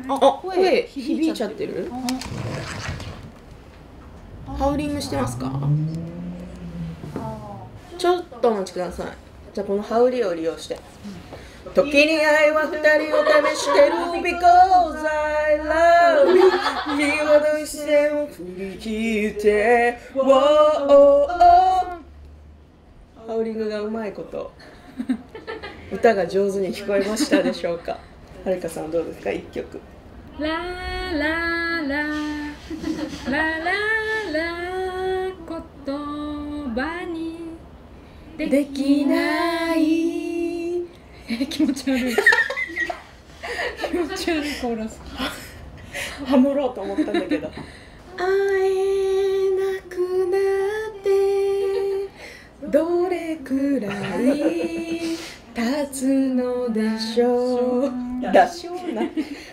あ、声響いちゃってる。ハウリングしてますか。ちょっとお待ちください。じゃあこのハウリを利用して、時に愛は二人を試してる Because I love you 君は一線を振り切って Whoaハウリングがうまいこと歌が上手に聞こえましたでしょうか。はるかさんどうですか。一曲ララララララ言葉にできない気持ち悪い気持ち悪いコーラスハモろうと思ったんだけど会えなくなってどれくらい経つのでしょう。だしょうな